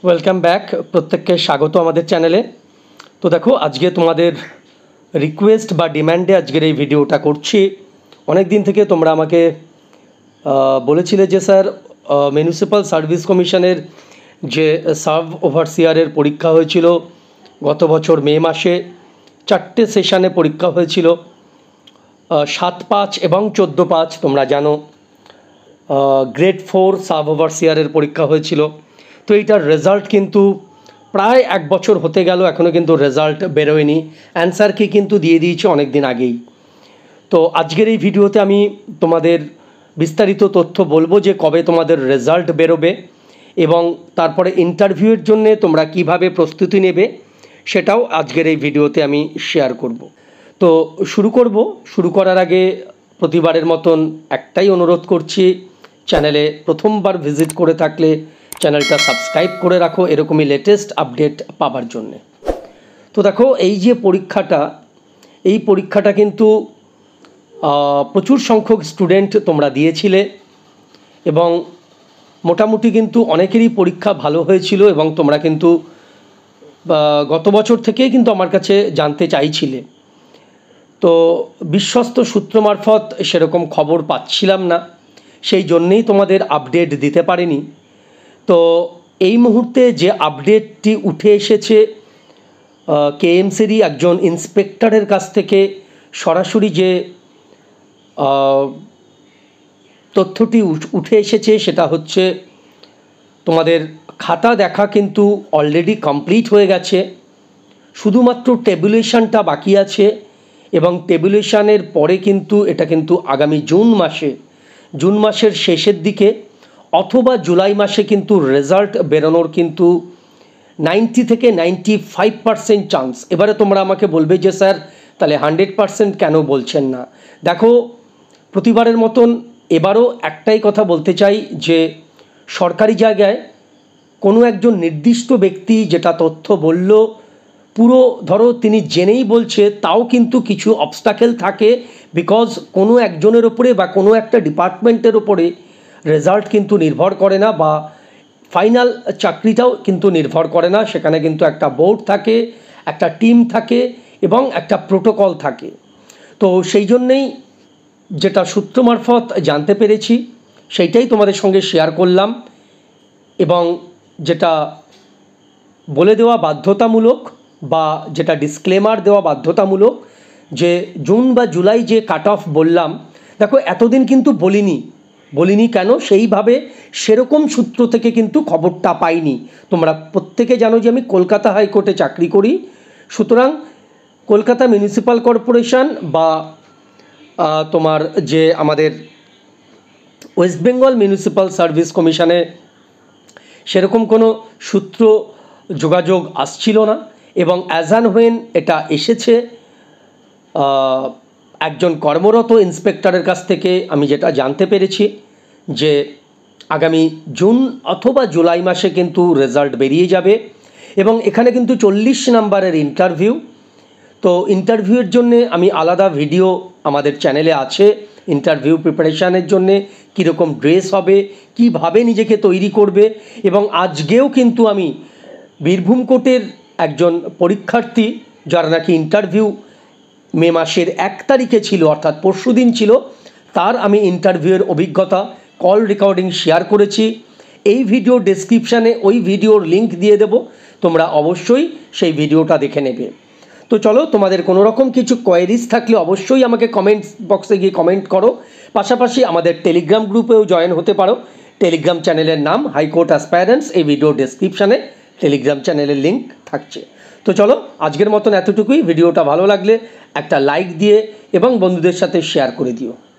Welcome back. প্রত্যেককে স্বাগত আমাদের চ্যানেলে। তো দেখো, আজকে তোমাদের রিকোয়েস্ট বা ডিম্যান্ডে আজকের এই ভিডিওটা করছি। অনেক দিন থেকে তোমরা আমাকে বলেছিলে যে স্যার, মিউনিসিপ্যাল সার্ভিস কমিশনের যে সাব ওভারসিয়ারের পরীক্ষা হয়েছিল গত বছর মে মাসে, 4টে সেশানে পরীক্ষা হয়েছিল, 7-5 এবং 14-5। তোমরা জানো গ্রেড 4 সাব ওভারসিয়ারের পরীক্ষা হয়েছিল। তো এইটার রেজাল্ট কিন্তু প্রায় 1 বছর হতে গেল, এখনও কিন্তু রেজাল্ট বেরোয়নি। অ্যান্সার কি কিন্তু দিয়ে দিয়েছে অনেক দিন আগেই। তো আজকের এই ভিডিওতে আমি তোমাদের বিস্তারিত তথ্য বলবো যে কবে তোমাদের রেজাল্ট বেরোবে এবং তারপরে ইন্টারভিউয়ের জন্য তোমরা কিভাবে প্রস্তুতি নেবে সেটাও আজকের এই ভিডিওতে আমি শেয়ার করব। তো শুরু করার আগে প্রতিবারের মতন একটাই অনুরোধ করছি, চ্যানেলে প্রথমবার ভিজিট করে থাকলে চ্যানেলটা সাবস্ক্রাইব করে রাখো এরকমই লেটেস্ট আপডেট পাবার জন্যে। তো দেখো, এই যে এই পরীক্ষাটা কিন্তু প্রচুর সংখ্যক স্টুডেন্ট তোমরা দিয়েছিলে এবং মোটামুটি কিন্তু অনেকেরই পরীক্ষা ভালো হয়েছিল এবং তোমরা কিন্তু গত বছর থেকেই কিন্তু আমার কাছে জানতে চাইছিলে। তো বিশ্বস্ত সূত্র মারফত সেরকম খবর পাচ্ছিলাম না, সেই জন্যেই তোমাদের আপডেট দিতে পারিনি। তো এই মুহূর্তে যে আপডেটটি উঠে এসেছে কেএমসিরই একজন ইন্সপেক্টরের কাছ থেকে সরাসরি যে তথ্যটি উঠে এসেছে সেটা হচ্ছে তোমাদের খাতা দেখা কিন্তু অলরেডি কমপ্লিট হয়ে গেছে, শুধুমাত্র টেবুলেশনটা বাকি আছে এবং টেবুলেশনের পরে কিন্তু এটা কিন্তু আগামী জুন মাসের শেষের দিকে অথবা জুলাই মাসে কিন্তু রেজাল্ট বেরোনোর কিন্তু 90 থেকে 95% চান্স। এবারে তোমরা আমাকে বলবে যে স্যার তাহলে 100% কেন বলছেন না? দেখো, প্রতিবারের মতন এবারও একটাই কথা বলতে চাই যে সরকারি জায়গায় কোনো একজন নির্দিষ্ট ব্যক্তি যেটা তথ্য বলল, পুরো ধরো তিনি জেনেই বলছে, তাও কিন্তু কিছু অবস্টাকেল থাকে, বিকজ কোনো একজনের ওপরে বা কোনো একটা ডিপার্টমেন্টের ওপরে রেজাল্ট কিন্তু নির্ভর করে না বা ফাইনাল চাকরিটাও কিন্তু নির্ভর করে না। সেখানে কিন্তু একটা বোর্ড থাকে, একটা টিম থাকে এবং একটা প্রোটোকল থাকে। তো সেই জন্যেই যেটা সূত্র মারফত জানতে পেরেছি সেইটাই তোমাদের সঙ্গে শেয়ার করলাম এবং যেটা বলে দেওয়া বাধ্যতামূলক বা যেটা ডিসক্লেমার দেওয়া বাধ্যতামূলক যে জুন বা জুলাই যে কাট অফ বললাম, দেখো এতদিন কিন্তু বলিনি কেন, সেইভাবে সেরকম সূত্র থেকে কিন্তু খবরটা পাইনি। তোমরা প্রত্যেকে জানো যে আমি কলকাতা হাইকোর্টে চাকরি করি, সুতরাং কলকাতা মিউনিসিপ্যাল কর্পোরেশন বা তোমার যে আমাদের ওয়েস্ট বেঙ্গল মিউনিসিপ্যাল সার্ভিস কমিশনে সেরকম কোনো সূত্র যোগাযোগ আসছিল না এবং অ্যাজ অ্যান্ড হোয়েন এটা এসেছে একজন কর্মরত ইন্সপেক্টরের কাছ থেকে আমি যেটা জানতে পেরেছি যে আগামী জুন অথবা জুলাই মাসে কিন্তু রেজাল্ট বেরিয়ে যাবে এবং এখানে কিন্তু 40 নম্বরের ইন্টারভিউ। তো ইন্টারভিউয়ের জন্যে আমি আলাদা ভিডিও আমাদের চ্যানেলে আছে, ইন্টারভিউ প্রিপারেশানের জন্যে কীরকম ড্রেস হবে, কিভাবে নিজেকে তৈরি করবে। এবং আজকেও কিন্তু আমি বীরভূম কোর্টের একজন পরীক্ষার্থী যার নাকি ইন্টারভিউ মে মাসের 1 তারিখে ছিল, অর্থাৎ পরশুদিন ছিল, তার আমি ইন্টারভিউয়ের অভিজ্ঞতা কল রেকর্ডিং শেয়ার করেছি। এই ভিডিও ডেসক্রিপশানে ওই ভিডিওর লিঙ্ক দিয়ে দেব, তোমরা অবশ্যই সেই ভিডিওটা দেখে নেবে। তো চলো, তোমাদের কোনো রকম কিছু কোয়েরিজ থাকলে অবশ্যই আমাকে কমেন্টস বক্সে গিয়ে কমেন্ট করো। পাশাপাশি আমাদের টেলিগ্রাম গ্রুপেও জয়েন হতে পারো। টেলিগ্রাম চ্যানেলের নাম হাইকোর্ট অ্যাসপায়ারেন্টস, এই ভিডিও ডেসক্রিপশানে টেলিগ্রাম চ্যানেলের লিঙ্ক থাকছে। তো চলো, আজকের মতন এতটুকুই। ভিডিওটা ভালো লাগলে একটা লাইক দিয়ে এবং বন্ধুদের সাথে শেয়ার করে দিও।